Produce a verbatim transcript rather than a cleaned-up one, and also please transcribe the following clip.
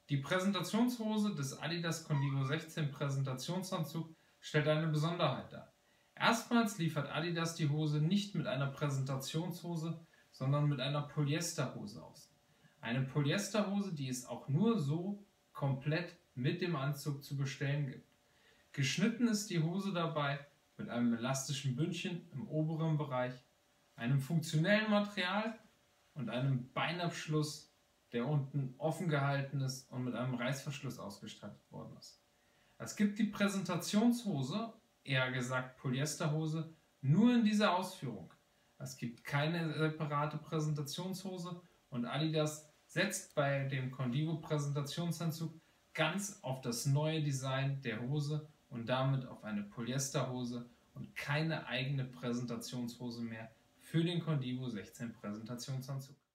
Die Präsentationshose des Adidas Condivo sechzehn Präsentationsanzug stellt eine Besonderheit dar. Erstmals liefert Adidas die Hose nicht mit einer Präsentationshose, sondern mit einer Polyesterhose aus. Eine Polyesterhose, die es auch nur so komplett mit dem Anzug zu bestellen gibt. Geschnitten ist die Hose dabei mit einem elastischen Bündchen im oberen Bereich, einem funktionellen Material und einem Beinabschluss, der unten offen gehalten ist und mit einem Reißverschluss ausgestattet worden ist. Es gibt die Präsentationshose, eher gesagt Polyesterhose, nur in dieser Ausführung. Es gibt keine separate Präsentationshose und Adidas setzt bei dem Condivo Präsentationsanzug ganz auf das neue Design der Hose und damit auf eine Polyesterhose und keine eigene Präsentationshose mehr für den Condivo sechzehn Präsentationsanzug.